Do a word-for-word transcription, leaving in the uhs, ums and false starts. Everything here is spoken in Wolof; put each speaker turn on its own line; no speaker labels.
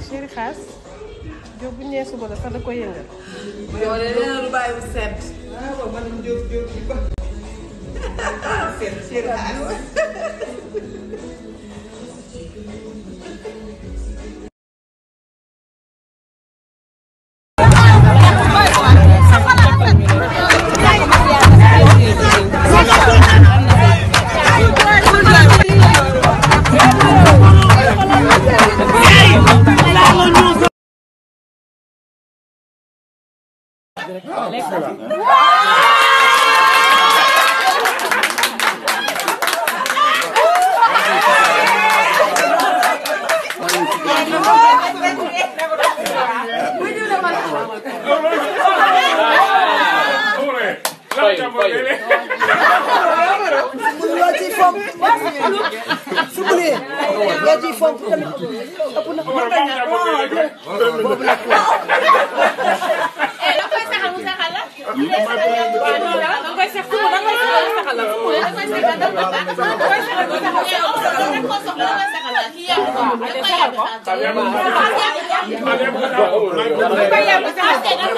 chéri xaas Diop bu ñëwee suba la sax da koy yëngal.
yow de nee na lu bàyyi bu sedd.
ah waaw man Diop Diop bi ba. sedd chéri xaas.
Ada